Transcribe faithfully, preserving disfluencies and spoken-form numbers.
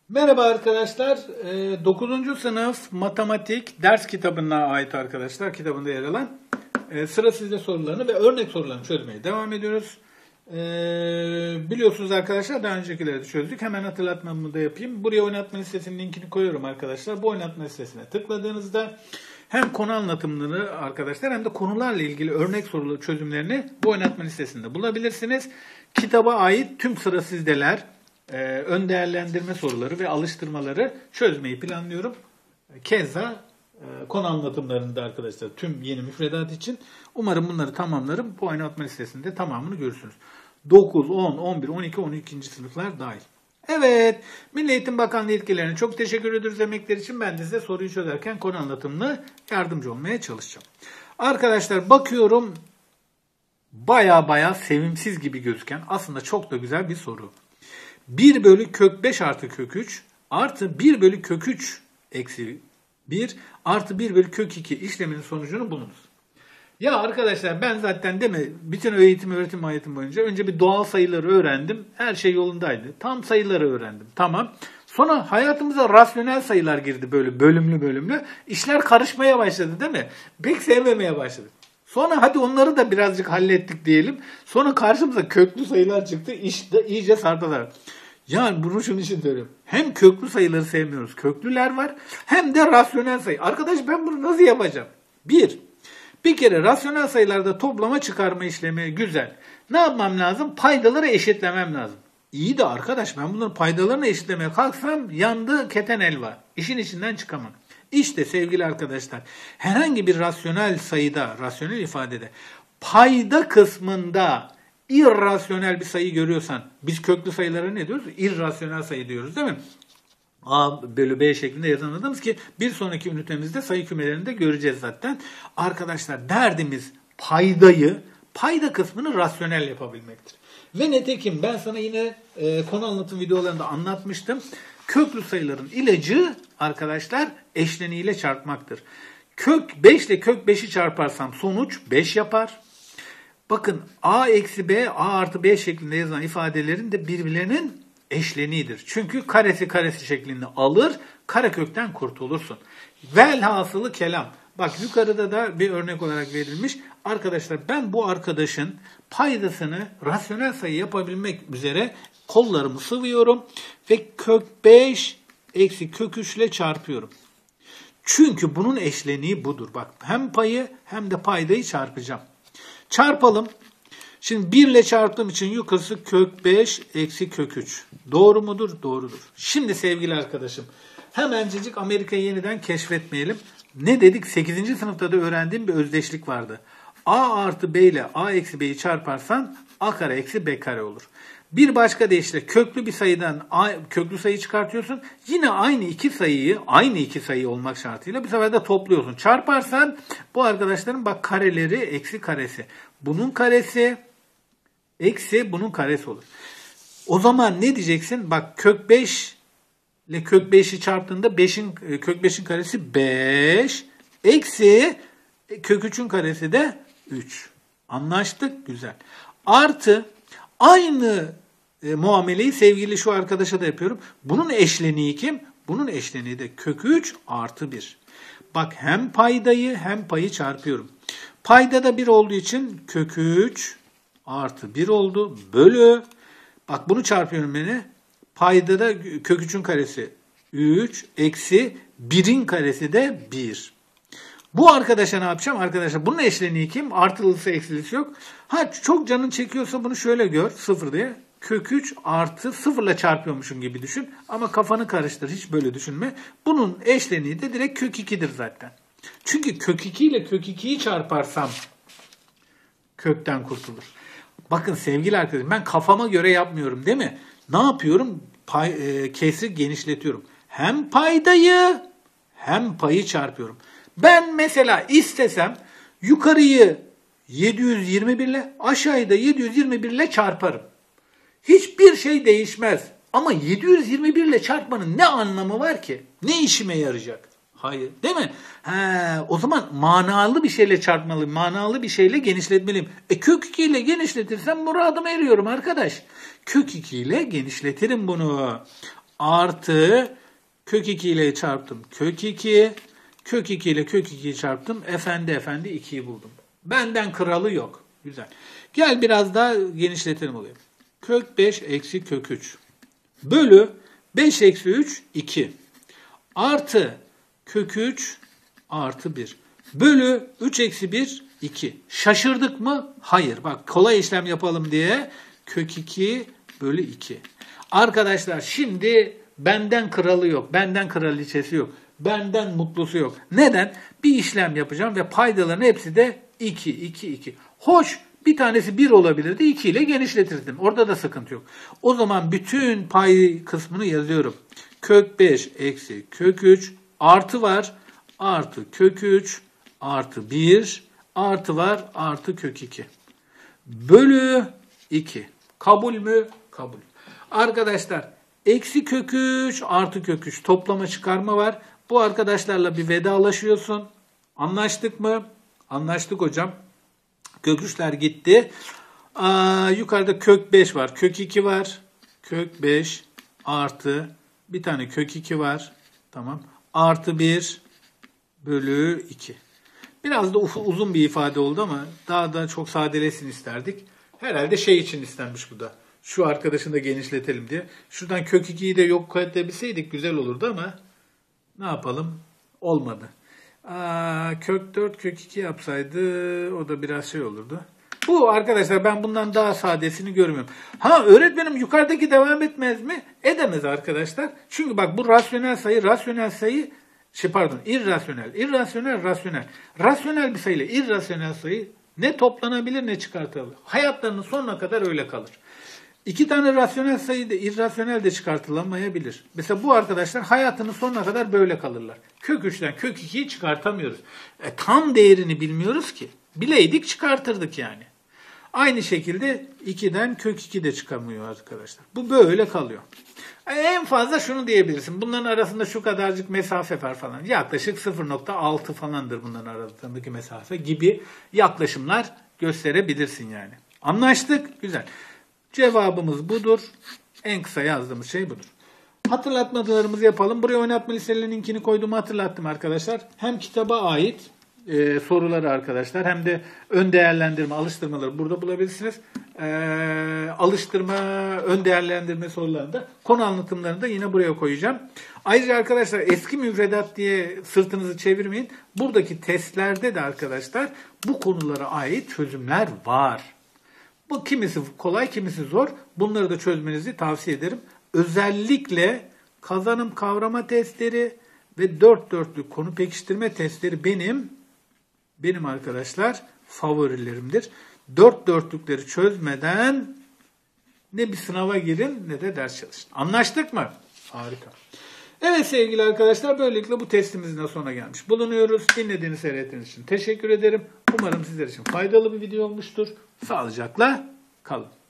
Merhaba arkadaşlar. Ee, dokuzuncu sınıf matematik ders kitabına ait arkadaşlar. Kitabında yer alan e, sıra sizde sorularını ve örnek sorularını çözmeye devam ediyoruz. Ee, biliyorsunuz arkadaşlar daha öncekileri de çözdük. Hemen hatırlatmamı da yapayım. Buraya oynatma listesinin linkini koyuyorum arkadaşlar. Bu oynatma listesine tıkladığınızda hem konu anlatımları arkadaşlar hem de konularla ilgili örnek soruları çözümlerini bu oynatma listesinde bulabilirsiniz. Kitaba ait tüm sıra sizdeler, Ee, ön değerlendirme soruları ve alıştırmaları çözmeyi planlıyorum. Keza e, konu anlatımlarında arkadaşlar tüm yeni müfredat için umarım bunları tamamlarım. Bu oynatma listesinde tamamını görürsünüz. dokuz, on, on bir, on iki, on iki. sınıflar dahil. Evet, Milli Eğitim Bakanlığı ilkelerine çok teşekkür ediyoruz emekler için. Ben de size soruyu çözerken konu anlatımına yardımcı olmaya çalışacağım. Arkadaşlar bakıyorum baya baya sevimsiz gibi gözüken aslında çok da güzel bir soru. bir bölü kök beş artı kök üç artı bir bölü kök üç eksi bir artı bir bölü kök iki işleminin sonucunu bulunuz. Ya arkadaşlar ben zaten değil mi bütün eğitim öğretim hayatım boyunca önce bir doğal sayıları öğrendim. Her şey yolundaydı. Tam sayıları öğrendim. Tamam. Sonra hayatımıza rasyonel sayılar girdi böyle bölümlü bölümlü. İşler karışmaya başladı değil mi? Pek sevmemeye başladık. Sonra hadi onları da birazcık hallettik diyelim. Sonra karşımıza köklü sayılar çıktı. İş de iyice sardılar. Yani bunu şunun için söylüyorum. Hem köklü sayıları sevmiyoruz. Köklüler var. Hem de rasyonel sayı. Arkadaş ben bunu nasıl yapacağım? Bir. Bir kere rasyonel sayılarda toplama çıkarma işlemi güzel. Ne yapmam lazım? Paydaları eşitlemem lazım. İyi de arkadaş ben bunların paydalarını eşitlemeye kalksam yandı keten elva. İşin içinden çıkamam. İşte sevgili arkadaşlar herhangi bir rasyonel sayıda, rasyonel ifadede payda kısmında irrasyonel bir sayı görüyorsan biz köklü sayılara ne diyoruz? İrrasyonel sayı diyoruz değil mi? A bölü B şeklinde yazanladığımız ki bir sonraki ünitemizde sayı kümelerinde göreceğiz zaten. Arkadaşlar derdimiz paydayı, payda kısmını rasyonel yapabilmektir. Ve netekim ben sana yine e, konu anlatım videolarında anlatmıştım. Köklü sayıların ilacı arkadaşlar eşleniğiyle çarpmaktır. Kök beş ile kök beşi çarparsam sonuç beş yapar. Bakın a eksi b, a artı b şeklinde yazılan ifadelerin de birbirlerinin eşleniğidir. Çünkü karesi karesi şeklinde alır, karekökten kurtulursun. Velhasılı kelam. Bak yukarıda da bir örnek olarak verilmiş. Arkadaşlar ben bu arkadaşın paydasını rasyonel sayı yapabilmek üzere kollarımı sıvıyorum ve kök beş eksi kök üç ile çarpıyorum. Çünkü bunun eşleniği budur. Bak hem payı hem de paydayı çarpacağım. Çarpalım. Şimdi bir ile çarptığım için yukarısı kök beş eksi kök üç. Doğru mudur? Doğrudur. Şimdi sevgili arkadaşım hemencecik Amerika'yı yeniden keşfetmeyelim. Ne dedik? sekizinci sınıfta da öğrendiğim bir özdeşlik vardı. A artı B ile A eksi B'yi çarparsan A kare eksi B kare olur. Bir başka deyişle köklü bir sayıdan A, köklü sayı çıkartıyorsun. Yine aynı iki sayıyı, aynı iki sayı olmak şartıyla bir sefer de topluyorsun. Çarparsan bu arkadaşların bak kareleri eksi karesi. Bunun karesi eksi bunun karesi olur. O zaman ne diyeceksin? Bak kök beş ile kök beşi çarptığında beşin, kök beşin karesi beş eksi kök üçün karesi de üç. Anlaştık? Güzel. Artı aynı e, muameleyi sevgili şu arkadaşa da yapıyorum. Bunun eşleniği kim? Bunun eşleniği de kök üç artı bir. Bak hem paydayı hem payı çarpıyorum. Payda da bir olduğu için kök üç artı bir oldu. Bölü. Bak bunu çarpıyorum beni. Payda da kök üçün karesi üç eksi birin karesi de bir. Bu arkadaşa ne yapacağım? Arkadaşlar bunun eşleniği kim? Artılısı eksilisi yok. Ha çok canın çekiyorsa bunu şöyle gör. Sıfır diye. Kök üç artı sıfırla çarpıyormuşum gibi düşün. Ama kafanı karıştır. Hiç böyle düşünme. Bunun eşleniği de direkt kök ikidir zaten. Çünkü kök iki ile kök ikiyi çarparsam kökten kurtulur. Bakın sevgili arkadaşım ben kafama göre yapmıyorum değil mi? Ne yapıyorum? Pay, e, kesri genişletiyorum. Hem paydayı hem payı çarpıyorum. Ben mesela istesem yukarıyı yedi yüz yirmi bir ile aşağıyı da yedi yüz yirmi bir ile çarparım. Hiçbir şey değişmez. Ama yedi yüz yirmi bir ile çarpmanın ne anlamı var ki? Ne işime yarayacak? Hayır. Değil mi? He, o zaman manalı bir şeyle çarpmalıyım. Manalı bir şeyle genişletmeliyim. E kök iki ile genişletirsem muradıma eriyorum arkadaş. Kök iki ile genişletirim bunu. artı kök iki ile çarptım. Kök iki. Kök iki ile kök ikiyi çarptım. Efendi efendi ikiyi buldum. Benden kralı yok. Güzel. Gel biraz daha genişletelim olayı. Kök beş eksi kök üç. Bölü beş eksi üç iki. Artı kök üç artı bir. Bölü üç eksi bir iki. Şaşırdık mı? Hayır. Bak kolay işlem yapalım diye kök iki bölü iki. Arkadaşlar şimdi benden kralı yok. Benden kraliçesi yok. Benden mutlusu yok. Neden? Bir işlem yapacağım ve paydaların hepsi de iki, iki, iki. Hoş bir tanesi bir olabilirdi. iki ile genişletirdim. Orada da sıkıntı yok. O zaman bütün pay kısmını yazıyorum. Kök beş eksi kök üç artı var. Artı kök üç artı bir artı var. Artı kök iki. Bölü iki. Kabul mü? Kabul. Arkadaşlar eksi kök üç artı kök üç toplama çıkarma var. Bu arkadaşlarla bir vedalaşıyorsun. Anlaştık mı? Anlaştık hocam. Kök üçler gitti. Aa, yukarıda kök beş var. Kök iki var. Kök beş artı bir tane kök iki var. Tamam. Artı bir bölü iki. Biraz da uzun bir ifade oldu ama daha da çok sadeleşsin isterdik. Herhalde şey için istenmiş bu da. Şu arkadaşını da genişletelim diye. Şuradan kök ikiyi de yok edebilseydik güzel olurdu ama ne yapalım? Olmadı. Aa, kök dört kök iki yapsaydı o da biraz şey olurdu. Bu arkadaşlar ben bundan daha sadesini görmüyorum. Ha öğretmenim yukarıdaki devam etmez mi? Edemez arkadaşlar. Çünkü bak bu rasyonel sayı, rasyonel sayı şey pardon irrasyonel, irrasyonel, rasyonel. Rasyonel bir sayı ile irrasyonel sayı ne toplanabilir ne çıkartılır. Hayatlarının sonuna kadar öyle kalır. İki tane rasyonel sayı da irrasyonel de çıkartılamayabilir. Mesela bu arkadaşlar hayatının sonuna kadar böyle kalırlar. Kök üçten kök ikiyi çıkartamıyoruz. E, tam değerini bilmiyoruz ki. Bileydik çıkartırdık yani. Aynı şekilde ikiden kök iki de çıkamıyor arkadaşlar. Bu böyle kalıyor. E, en fazla şunu diyebilirsin. Bunların arasında şu kadarcık mesafe var falan. Yaklaşık sıfır nokta altı falandır bunların arasındaki mesafe gibi yaklaşımlar gösterebilirsin yani. Anlaştık. Güzel. Cevabımız budur. En kısa yazdığımız şey budur. Hatırlatmalarımızı yapalım. Buraya oynatma listelerinin linkini koyduğumu hatırlattım arkadaşlar. Hem kitaba ait e, soruları arkadaşlar hem de ön değerlendirme, alıştırmaları burada bulabilirsiniz. E, alıştırma, ön değerlendirme sorularını da konu anlatımlarını da yine buraya koyacağım. Ayrıca arkadaşlar eski müfredat diye sırtınızı çevirmeyin. Buradaki testlerde de arkadaşlar bu konulara ait çözümler var. Bu kimisi kolay, kimisi zor. Bunları da çözmenizi tavsiye ederim. Özellikle kazanım kavrama testleri ve dört dörtlük konu pekiştirme testleri benim benim arkadaşlar favorilerimdir. Dört dörtlükleri çözmeden ne bir sınava girin ne de ders çalışın. Anlaştık mı? Harika. Evet sevgili arkadaşlar böylelikle bu testimizin de sonuna gelmiş bulunuyoruz. Dinlediğiniz, seyrettiğiniz için teşekkür ederim. Umarım sizler için faydalı bir video olmuştur. Sağlıcakla kalın.